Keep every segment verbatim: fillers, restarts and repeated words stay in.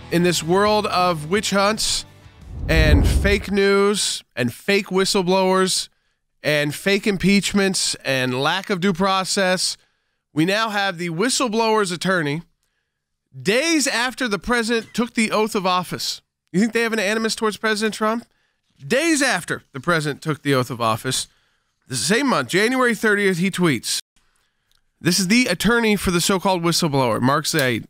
in this world of witch hunts and fake news and fake whistleblowers and fake impeachments and lack of due process, we now have the whistleblower's attorney days after the president took the oath of office. You think they have an animus towards President Trump? Days after the president took the oath of office, the same month, January thirtieth, he tweets, this is the attorney for the so-called whistleblower, Mark Zaid.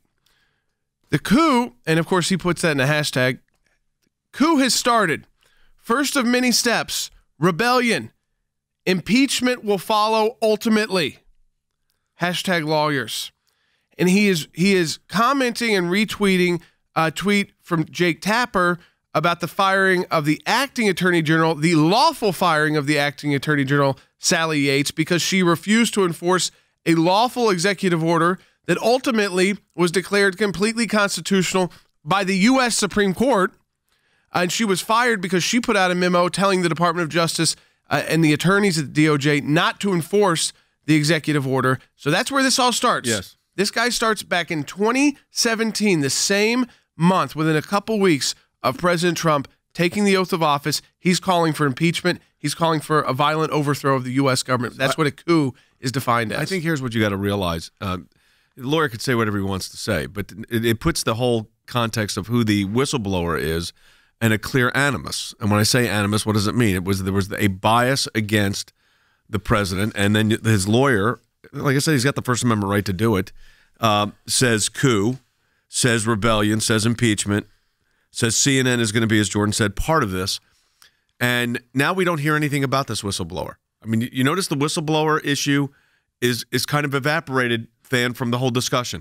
The coup, and of course he puts that in a hashtag, coup has started. First of many steps, rebellion. Impeachment will follow ultimately. Hashtag lawyers. And he is he is commenting and retweeting a tweet from Jake Tapper about the firing of the acting attorney general, the lawful firing of the acting attorney general, Sally Yates, because she refused to enforce a lawful executive order that ultimately was declared completely constitutional by the U S Supreme Court. And she was fired because she put out a memo telling the Department of Justice uh, and the attorneys at the D O J not to enforce the executive order. So that's where this all starts. Yes. This guy starts back in twenty seventeen, the same month, within a couple weeks of President Trump taking the oath of office. He's calling for impeachment. He's calling for a violent overthrow of the U S government. That's what a coup is defined as. I think here's what you got to realize. Uh, the lawyer could say whatever he wants to say, but it, it puts the whole context of who the whistleblower is and a clear animus. And when I say animus, what does it mean? It was there was a bias against the president, and then his lawyer, like I said, he's got the First Amendment right to do it, uh, says coup, says rebellion, says impeachment, says C N N is going to be, as Jordan said, part of this. And now we don't hear anything about this whistleblower. I mean, you notice the whistleblower issue is is kind of evaporated, Than, from the whole discussion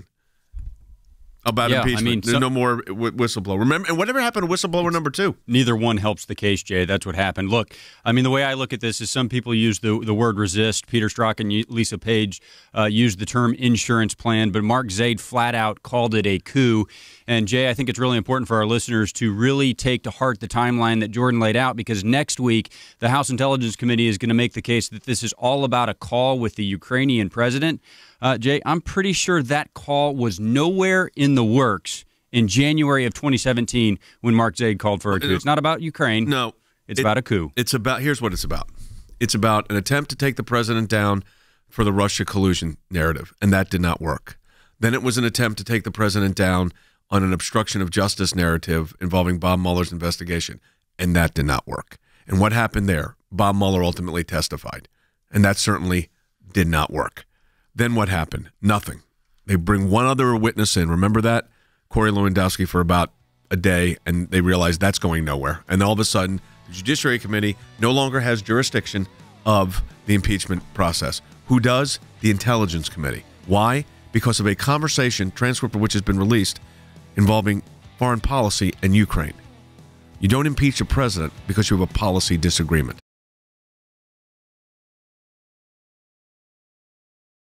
about yeah, impeachment. I mean, There's so, no more w whistleblower. Remember, and whatever happened to whistleblower number two? Neither one helps the case, Jay. That's what happened. Look, I mean, the way I look at this is some people use the, the word resist. Peter Strzok and Lisa Page uh, used the term insurance plan, but Mark Zaid flat out called it a coup. And, Jay, I think it's really important for our listeners to really take to heart the timeline that Jordan laid out, because next week the House Intelligence Committee is going to make the case that this is all about a call with the Ukrainian president. Uh, Jay, I'm pretty sure that call was nowhere in the works in January of twenty seventeen when Mark Zaid called for a coup. It's not about Ukraine. No. It's it, about a coup. It's about, here's what it's about. It's about an attempt to take the president down for the Russia collusion narrative, and that did not work. Then it was an attempt to take the president down on an obstruction of justice narrative involving Bob Mueller's investigation, and that did not work. And what happened there? Bob Mueller ultimately testified, and that certainly did not work. Then what happened? Nothing. They bring one other witness in. Remember that? Corey Lewandowski for about a day, and they realize that's going nowhere. And all of a sudden, the Judiciary Committee no longer has jurisdiction of the impeachment process. Who does? The Intelligence Committee. Why? Because of a conversation, transcript of which has been released, involving foreign policy and Ukraine. You don't impeach a president because you have a policy disagreement.